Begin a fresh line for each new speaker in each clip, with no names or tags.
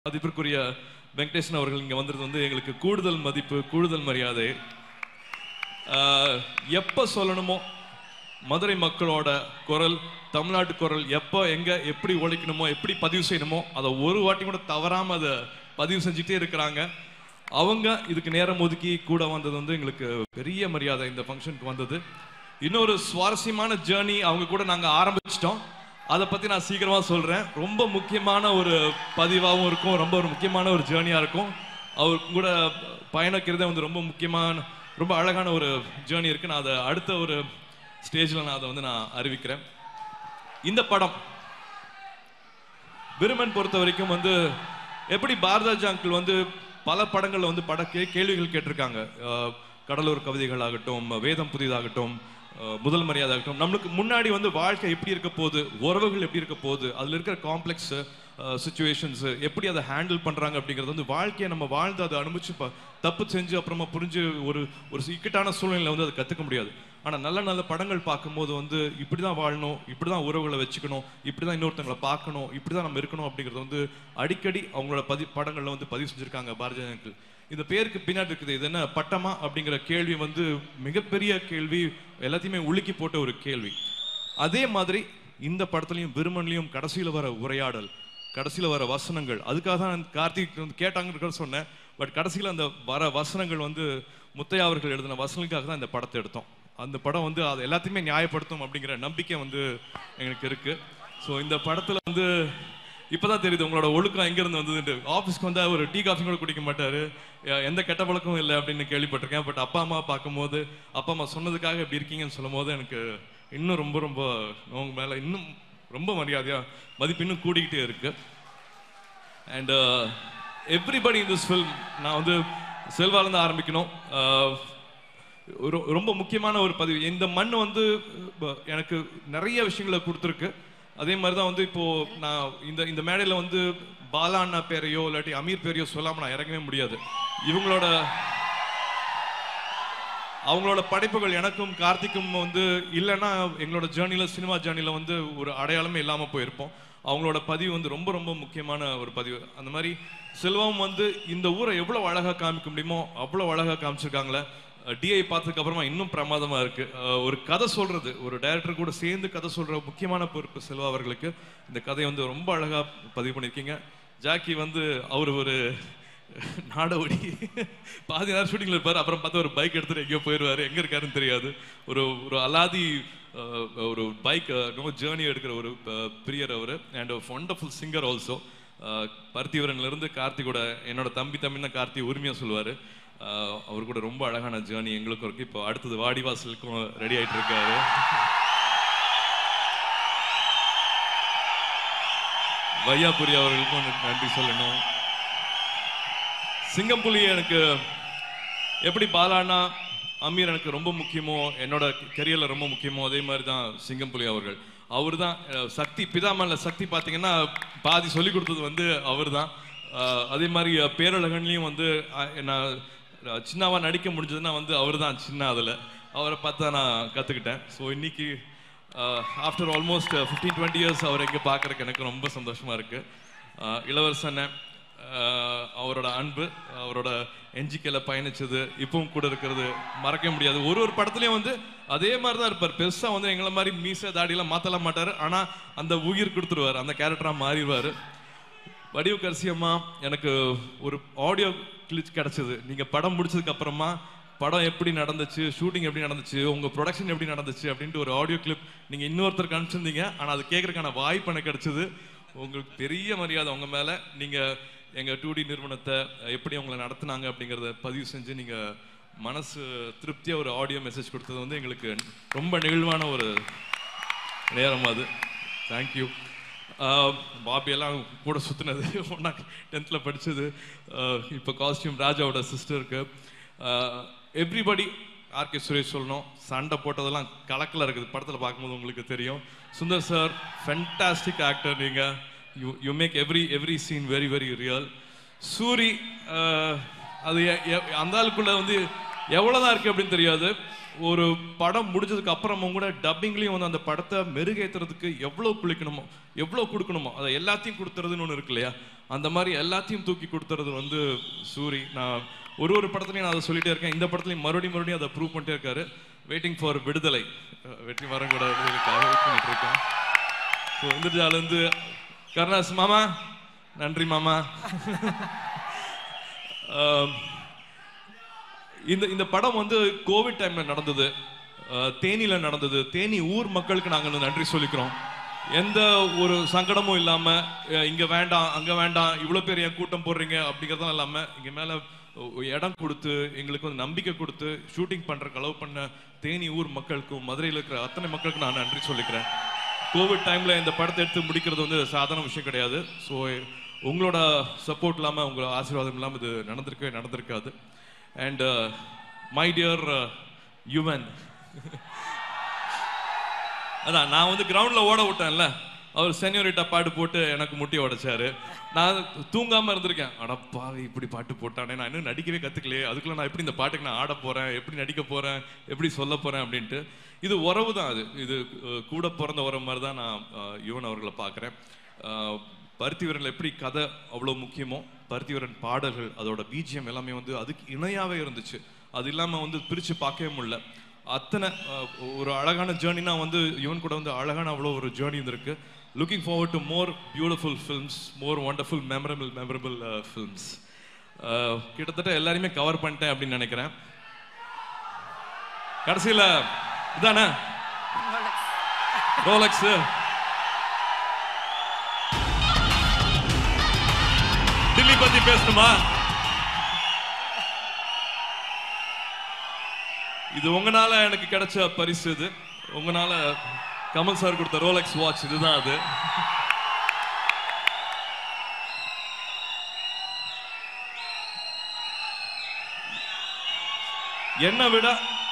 மதிப்பிற்குரிய வெங்கடேசன் அவர்கள் இங்கே வந்தது வந்து எங்களுக்கு கூடுதல் மதிப்பு, கூடுதல் மரியாதை. எப்போ சொல்லணுமோ மதுரை மக்களோட குரல், தமிழ்நாட்டு குரல் எப்போ எங்கே எப்படி ஒழிக்கணுமோ, எப்படி பதிவு செய்யணுமோ அதை ஒரு வாட்டி கூட தவறாமல் அதை பதிவு செஞ்சுட்டே இருக்கிறாங்க. அவங்க இதுக்கு நேரம் ஒதுக்கி கூட வந்தது வந்து எங்களுக்கு பெரிய மரியாதை. இந்த ஃபங்க்ஷனுக்கு வந்தது இன்னொரு சுவாரஸ்யமான ஜேர்னி அவங்க கூட நாங்கள் ஆரம்பிச்சிட்டோம். அதை பற்றி நான் சீக்கிரமாக சொல்கிறேன். ரொம்ப முக்கியமான ஒரு பதிவாகவும் இருக்கும், ரொம்ப ஒரு முக்கியமான ஒரு ஜேர்னியாக இருக்கும். அவருக்கு கூட பயணிக்கிறதே வந்து ரொம்ப முக்கியமான, ரொம்ப அழகான ஒரு ஜேர்னி இருக்குது. நான் அதை அடுத்த ஒரு ஸ்டேஜில் நான் அதை வந்து நான் அறிவிக்கிறேன். இந்த படம் விருமன் பொறுத்த வரைக்கும் வந்து எப்படி பாரதாஜி அங்கிள் வந்து பல படங்களில் வந்து கேள்விகள் கேட்டிருக்காங்க. கடலூர் கவிதைகள் ஆகட்டும், வேதம் புதிதாகட்டும், முதல் மரியாதை ஆகட்டும், நம்மளுக்கு முன்னாடி வந்து வாழ்க்கை எப்படி இருக்க போகுது, உறவுகள் எப்படி இருக்க போகுது, அதில் இருக்கிற காம்ப்ளெக்ஸ் சுச்சுவேஷன்ஸ் எப்படி அதை ஹேண்டில் பண்ணுறாங்க அப்படிங்கிறது வந்து வாழ்க்கையை நம்ம வாழ்ந்து அதை அனுபவிச்சு தப்பு செஞ்சு அப்புறமா புரிஞ்சு ஒரு ஒரு இக்கட்டான சூழ்நிலையில் வந்து அதை கற்றுக்க முடியாது. ஆனால் நல்ல நல்ல படங்கள் பார்க்கும்போது வந்து இப்படி தான் வாழணும், இப்படி தான் உறவுகளை வச்சுக்கணும், இப்படி தான் இன்னொருத்தங்களை பார்க்கணும், இப்படி தான் நம்ம இருக்கணும் அப்படிங்கிறது வந்து அடிக்கடி அவங்களோட படங்களில் வந்து பதிவு செஞ்சுருக்காங்க பாரதிய அங்கிள். இந்த பேருக்கு பின்னாடி இருக்குது இது என்ன பட்டமா அப்படிங்கிற கேள்வி வந்து மிகப்பெரிய கேள்வி, எல்லாத்தையுமே உலுக்கி போட்ட ஒரு கேள்வி. அதே மாதிரி இந்த படத்துலையும் விருமன்லையும் கடைசியில் வர உரையாடல், கடைசியில் வர வசனங்கள், அதுக்காக தான் கார்த்திக் வந்து கேட்டாங்கன்னு சொன்னேன். பட் கடைசியில் அந்த வர வசனங்கள் வந்து முத்தையா அவர்கள் எழுதின வசனங்களுக்காக தான் இந்த படத்தை எடுத்தோம். அந்த படம் வந்து அது எல்லாத்தையுமே நியாயப்படுத்தும் அப்படிங்கிற நம்பிக்கை வந்து எங்களுக்கு இருக்குது. ஸோ இந்த படத்தில் வந்து இப்போதான் தெரியுது உங்களோட ஒழுக்கம் எங்கேருந்து வந்ததுன்ட்டு. ஆஃபீஸ்க்கு வந்தால் ஒரு டீ காஃபி கூட குடிக்க மாட்டார், எந்த கெட்ட பழக்கமும் இல்லை அப்படின்னு கேள்விப்பட்டிருக்கேன். பட் அப்பா அம்மா பார்க்கும்போது, அப்பா அம்மா சொன்னதுக்காக எப்படி இருக்கீங்கன்னு சொல்லும் போது எனக்கு இன்னும் ரொம்ப ரொம்ப அவங்க மேலே இன்னும் ரொம்ப மரியாதையாக மதிப்பு இன்னும் கூடிக்கிட்டே இருக்குது. And everybody in this film, நான் வந்து செல்வாலேருந்து ஆரம்பிக்கணும். ரொம்ப முக்கியமான ஒரு பதிவு. இந்த மண் வந்து எனக்கு நிறைய விஷயங்களை கொடுத்துருக்கு. அதே மாதிரி தான் வந்து இப்போது நான் இந்த மேடையில் வந்து பாலா அண்ணா பேரையோ இல்லாட்டி அமீர் பேரையோ சொல்லாமல் நான் இறங்கவே முடியாது. அவங்களோட படைப்புகள் எனக்கும் கார்த்திக்கும் வந்து இல்லைன்னா எங்களோட ஜேர்னியில், சினிமா ஜேர்னியில் வந்து ஒரு அடையாளமே இல்லாமல் போயிருப்போம். அவங்களோட பதிவு வந்து ரொம்ப ரொம்ப முக்கியமான ஒரு பதிவு. அந்த மாதிரி செல்வம் வந்து இந்த ஊரை எவ்வளோ அழகாக காமிக்க முடியுமோ அவ்வளோ அழகாக காமிச்சிருக்காங்களே. டிஐ பார்த்ததுக்கு அப்புறமா இன்னும் பிரமாதமாக இருக்குது. ஒரு கதை சொல்கிறது, ஒரு டைரக்டர் கூட சேர்ந்து கதை சொல்கிற முக்கியமான பொறுப்பு செல்வா அவர்களுக்கு. இந்த கதையை வந்து ரொம்ப அழகாக பதிவு பண்ணியிருக்கீங்க. ஜாக்கி வந்து அவர் ஒரு நாடோடி, பாதி நேரம் ஷூட்டிங்கில் இருப்பார், அப்புறம் பார்த்தா ஒரு பைக் எடுத்துகிட்டு எங்கேயோ போயிடுவார், எங்கே இருக்காருன்னு தெரியாது. ஒரு அலாதி ஒரு பைக் ஜேர்னி எடுக்கிற ஒரு பிரியர் அவர். And wonderful singer also. பருத்திவரன்லேருந்து கார்த்தி கூட என்னோட தம்பின்னு தான் கார்த்தி உரிமையாக சொல்லுவார். அவர் கூட ரொம்ப அழகான ஜேர்னி எங்களுக்கும் இருக்கு. இப்போ அடுத்தது வாடிவாசலுக்கும் ரெடி ஆகிட்டு இருக்காரு. வையாபுரி அவர்களுக்கும் நன்றி சொல்லணும். சிங்கம்புலி எனக்கு எப்படி பாலானா அமீர் எனக்கு ரொம்ப முக்கியமோ, என்னோட கெரியரில் ரொம்ப முக்கியமோ, அதே மாதிரி தான் சிங்கம்புலி அவர்கள். அவர் தான் சக்தி பிதாமல்ல. சக்தி பார்த்தீங்கன்னா பாதி சொல்லி கொடுத்தது வந்து அவர் தான். அதே மாதிரி பேரழகன்லையும் வந்து நான் சின்னவா நடிக்க முடிஞ்சதுன்னா வந்து அவர் தான் சின்ன. அதில் அவரை பார்த்து தான் நான் கற்றுக்கிட்டேன். ஸோ இன்னைக்கு ஆஃப்டர் ஆல்மோஸ்ட் 15-20 இயர்ஸ் அவர் எங்கே பார்க்குறக்கு எனக்கு ரொம்ப சந்தோஷமாக இருக்குது. இளவரசனை அவரோட அன்பு, அவரோட என்ஜிக்கையில் பயணிச்சது, இப்பவும் கூட இருக்கிறது மறக்க முடியாது. ஒரு படத்துலையும் வந்து அதே மாதிரி தான் இருப்பார். பெருசாக வந்து எங்களை மாதிரி மீசை தாடியெல்லாம் மாற்றலாம் மாட்டார், ஆனால் அந்த உயிர் கொடுத்துருவார், அந்த கேரக்டராக மாறிடுவார். வடிவு கரிசியம்மா எனக்கு ஒரு ஆடியோ கிளிச் கிடச்சிது. நீங்கள் படம் முடிச்சதுக்கு அப்புறமா படம் எப்படி நடந்துச்சு, ஷூட்டிங் எப்படி நடந்துச்சு, உங்கள் ப்ரொடக்ஷன் எப்படி நடந்துச்சு அப்படின்ட்டு ஒரு ஆடியோ கிளிப் நீங்கள் இன்னொருத்தருக்கு அனுப்பிச்சிருந்தீங்க. ஆனால் அது கேட்குறதுக்கான வாய்ப்பு எனக்கு கிடச்சிது. உங்களுக்கு பெரிய மரியாதை உங்கள் மேலே. நீங்கள் எங்கள் 2D நிறுவனத்தை எப்படி அவங்கள நடத்துனாங்க அப்படிங்கிறத பதிவு செஞ்சு நீங்கள் மனசு திருப்தியாக ஒரு ஆடியோ மெசேஜ் கொடுத்தது வந்து எங்களுக்கு ரொம்ப நெகிழ்வான ஒரு நேரம் அது. தேங்க்யூ. பாபியெல்லாம் கூட சுற்றினது, ஒன்றா 10th படித்தது. இப்போ காஸ்டியூம் ராஜாவோட சிஸ்டருக்கு. எவ்ரிபடி ஆர்கே சுரேஷ் சொல்லணும், சண்டை போட்டதெல்லாம் கலக்கில் இருக்குது, படத்தில் பார்க்கும்போது உங்களுக்கு தெரியும். Sundar sir fantastic actor. நீங்கள் you make every scene very very real. Soori அது அந்த ஆளுக்குள்ளே வந்து எவ்வளவுதான் இருக்கு அப்படின்னு தெரியாது. ஒரு படம் முடிஞ்சதுக்கு அப்புறமும் கூட டப்பிங்லயும் வந்து அந்த படத்தை மெருகேற்றுறதுக்கு எவ்வளவு குளிக்கணுமோ எவ்வளவு கொடுக்கணுமோ அதை எல்லாத்தையும் கொடுத்துறதுன்னு ஒன்று இருக்கு இல்லையா, அந்த மாதிரி எல்லாத்தையும் தூக்கி கொடுத்துறது வந்து சூரி. நான் ஒரு படத்துலையும் நான் அதை சொல்லிட்டே இருக்கேன். இந்த படத்துலையும் மறுபடியும் அதை ப்ரூவ் பண்ணிட்டே இருக்காரு. வெயிட்டிங் ஃபார் விடுதலை, வெற்றி மரம் கூட விடுதலைக்காக வெயிட் பண்ணிட்டு இருக்கேன். ஸோ இந்திரஜாலேருந்து கருணாஸ் மாமா, நன்றி மாமா. இந்த படம் வந்து கோவிட் டைம்ல நடந்தது, தேனியில நடந்தது. தேனி ஊர் மக்களுக்கு நாங்கள் நன்றி சொல்லிக்கிறோம். எந்த ஒரு சங்கடமும் இல்லாம இங்க வேண்டாம் அங்க வேண்டாம் இவ்வளவு பேர் ஏன் கூட்டம் போடுறீங்க அப்படிங்கறதும் இல்லாம இங்க மேல இடம் கொடுத்து எங்களுக்கு வந்து நம்பிக்கை கொடுத்து ஷூட்டிங் பண்றதுக்கு அலோவ் பண்ண தேனி ஊர் மக்களுக்கும் மதுரையில் இருக்கிற அத்தனை மக்களுக்கும் நான் நன்றி சொல்லிக்கிறேன். கோவிட் டைம்ல இந்த படத்தை எடுத்து முடிக்கிறது வந்து சாதாரண விஷயம் கிடையாது. ஸோ உங்களோட சப்போர்ட் இல்லாம உங்களோட ஆசீர்வாதம் இல்லாம இது நடந்திருக்காது. அண்ட் மை டியர் யுவன், அதான் நான் வந்து கிரவுண்ட்ல ஓட விட்டேன்ல, அவர் சென்யூரிட்டா பாட்டு போட்டு எனக்கு முட்டி உடைச்சாரு. நான் தூங்காம இருந்திருக்கேன். அடப்பா இப்படி பாட்டு போட்டானே, நான் இன்னும் நடிக்கவே கத்துக்கலையே, அதுக்குள்ள நான் எப்படி இந்த பாட்டுக்கு நான் ஆட போறேன், எப்படி நடிக்க போறேன், எப்படி சொல்ல போறேன் அப்படின்ட்டு. இது உறவு தான், இது கூட பிறந்த உறவு மாதிரி தான் நான் யுவன் அவர்களை பார்க்குறேன். பருத்திவீரன் எப்படி கதை அவ்வளோ முக்கியமோ, பருத்திவீரன் பாடல்கள் அதோட பிஜிஎம் எல்லாமே வந்து அதுக்கு இணையாவே இருந்துச்சு. அது இல்லாமல் வந்து பிரித்து பார்க்கவே முடியல. அத்தனை ஒரு அழகான ஜேர்னினா வந்து யுவன் கூட வந்து அழகான அவ்வளோ ஒரு ஜேர்னி இருந்திருக்கு. Looking forward to more beautiful films, more wonderful memorable films. கிட்டத்தட்ட எல்லாரையுமே கவர் பண்ணிட்டேன் அப்படின்னு நினைக்கிறேன். கடைசியில் இதானே ரோலெக்ஸ். டில்லி பத்தி பேசணுமா? இது உங்களால எனக்கு கிடைச்ச பரிசு. இது உங்களால கமல் சார் கொடுத்த ரோலெக்ஸ் வாட்ச். இதுதான் அது. என்னை விட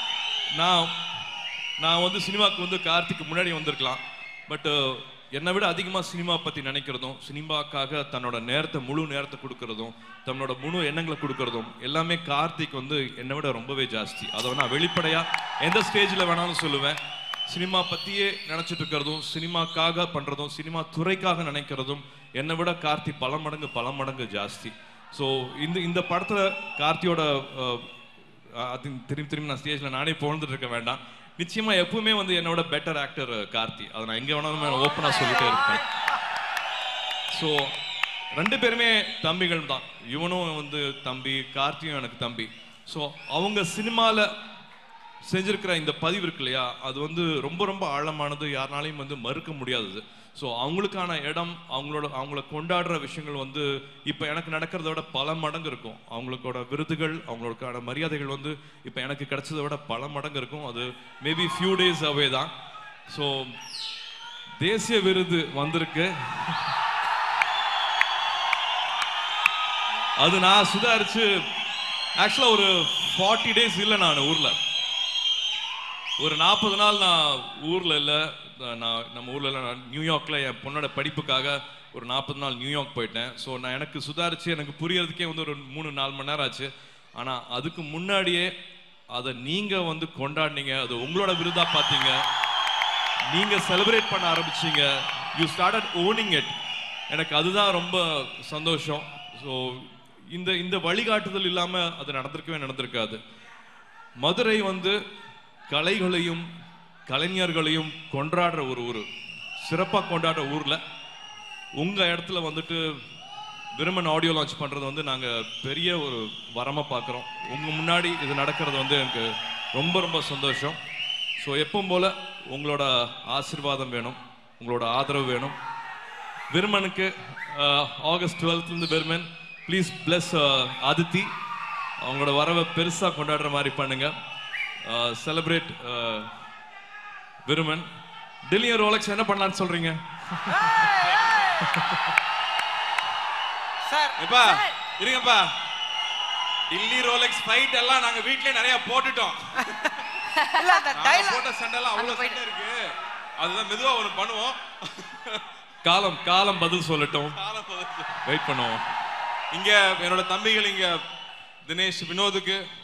நான் வந்து சினிமாவுக்கு வந்து கார்த்திக்கு முன்னாடி வந்திருக்கலாம். பட் என்னை விட அதிகமாக சினிமா பற்றி நினைக்கிறதும், சினிமாக்காக தன்னோட முழு நேரத்தை கொடுக்கறதும், தன்னோட முழு எண்ணங்களை கொடுக்கறதும் எல்லாமே கார்த்திக் வந்து என்னை விட ரொம்பவே ஜாஸ்தி. அதை நான் வெளிப்படையாக எந்த ஸ்டேஜில் வேணாலும் சொல்லுவேன். சினிமா பற்றியே நினச்சிட்டு இருக்கிறதும், சினிமாக்காக பண்ணுறதும், சினிமா துறைக்காக நினைக்கிறதும் என்னை விட கார்த்தி பல மடங்கு ஜாஸ்தி. ஸோ இந்த படத்தில் கார்த்தியோட திரும்பி நான் ஸ்டேஜில் நானே புகழ்ந்துட்டு இருக்க வேண்டாம். நிச்சயமா எப்பவுமே வந்து என்னோட பெட்டர் ஆக்டர் கார்த்தி. அதை நான் எங்க வேணாலும் ஓப்பனா சொல்லிட்டே இருப்பேன். ஸோ 2 பேருமே தம்பிகள் தான். இவனும் வந்து தம்பி, கார்த்தியும் எனக்கு தம்பி. ஸோ அவங்க சினிமாவில் செஞ்சிருக்கிற இந்த பதிவு இருக்கு இல்லையா, அது வந்து ரொம்ப ஆழமானது, யாருனாலையும் வந்து மறுக்க முடியாதது. ஸோ அவங்களுக்கான இடம், அவங்கள கொண்டாடுற விஷயங்கள் வந்து இப்போ எனக்கு நடக்கிறத விட பல மடங்கு இருக்கும். அவங்களுக்கோட விருதுகள், அவங்களுக்கான மரியாதைகள் வந்து இப்போ எனக்கு கிடைச்சதை விட பல மடங்கு இருக்கும். அது மேபி ஃபியூ டேஸ் அவே தான். ஸோ தேசிய விருது வந்திருக்கு. அது நான் சுதாரிச்சு ஆக்சுவலாக ஒரு 40 டேஸ் இல்லை, நான் ஊரில் ஒரு 40 நாள் நான் ஊரில் இல்லை. நம்ம ஊரில் இல்லை, நான் நியூயார்க்கில் என் பொண்ணோட படிப்புக்காக ஒரு 40 நாள் நியூயார்க் போயிட்டேன். ஸோ நான் எனக்கு சுதாரித்து எனக்கு புரியறதுக்கே வந்து ஒரு 3-4 மணி நேரம் ஆச்சு. ஆனால் அதுக்கு முன்னாடியே அதை நீங்கள் வந்து கொண்டாடினீங்க, அது உங்களோட விருதாக பார்த்தீங்க, நீங்கள் செலிப்ரேட் பண்ண ஆரம்பிச்சிங்க, யூ ஸ்டார்டட் ஓனிங் இட். எனக்கு அதுதான் ரொம்ப சந்தோஷம். ஸோ இந்த வழிகாட்டுதல் இல்லாமல் அது நடந்திருக்காது. மதுரை வந்து கலைகளையும் கலைஞர்களையும் கொண்டாடுற ஒரு ஊர், சிறப்பாக கொண்டாடுற ஊரில் உங்கள் இடத்துல வந்துட்டு விருமன் ஆடியோ லான்ச் பண்ணுறது வந்து நாங்கள் பெரிய ஒரு வரமாக பார்க்குறோம். உங்கள் முன்னாடி இது நடக்கிறது வந்து எனக்கு ரொம்ப சந்தோஷம். ஸோ எப்பவும் போல் உங்களோட ஆசீர்வாதம் வேணும், உங்களோட ஆதரவு வேணும். விருமனுக்கு August 12th Viruman please bless Aditi. அவங்களோட வரவை பெருசாக கொண்டாடுற மாதிரி பண்ணுங்க. செலிப்ரேட் விருமன். டில்லி ரோலெக்ஸ் என்ன பண்ணலான்னு சொல்றீங்க?
எப்பா இருங்கப்பா, டில்லி ரோலெக்ஸ் ஃபைட் எல்லாம் நாங்க வீட்லயே நிறைய போட்டுட்டோம். போட்ட சண்டெல்லாம் அவ்வளவு சண்டை இருக்கு, அதுதான் மெதுவா ஒன்று பண்ணுவோம்.
காலம் பதில் சொல்லட்டும், வெயிட் பண்ணுவோம்.
இங்க என்னோட தம்பிகள் இங்க தினேஷ், வினோதுக்கு